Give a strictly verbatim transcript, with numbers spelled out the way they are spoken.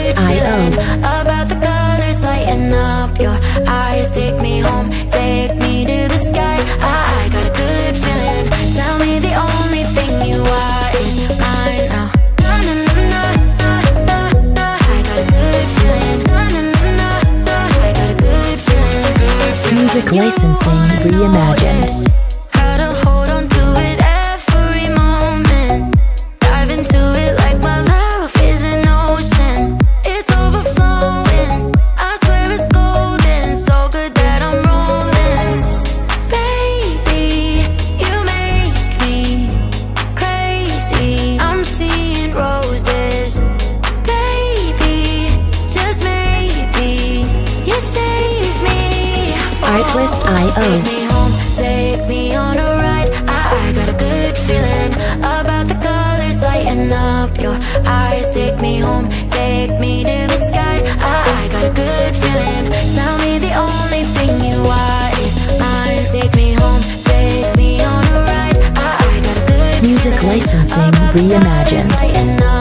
Artlist dot I O. About the colors lighting up your eyes, take me home, take me to the sky. I got a good feeling. Tell me the only thing you are is mine now. Na na na na na na. I got a good feeling. Na na na na. I got a good feeling. Good feeling. Music licensing reimagined. How to hold on to it every moment. Dive into it like my love is an ocean. It's overflowing. I swear it's golden. So good that I'm rolling. Baby, you make me crazy. I'm seeing roses. Baby, just maybe you save me. Artlist dot I O. Take me home, take me on a ride. I, I got a good feeling about the colors lighting up your eyes. Take me home, take me to the sky. I, I got a good feeling. Tell me the only thing you are is mine. Take me home, take me on a ride. I, I got a good Music feeling licensing about the colors reimagined. lighting up